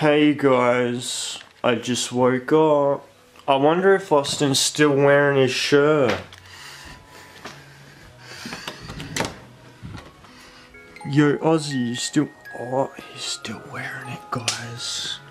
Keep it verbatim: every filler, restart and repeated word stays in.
Hey guys, I just woke up. I wonder if Austin's still wearing his shirt. Yo, Ozzy, you still... Oh, he's still wearing it, guys.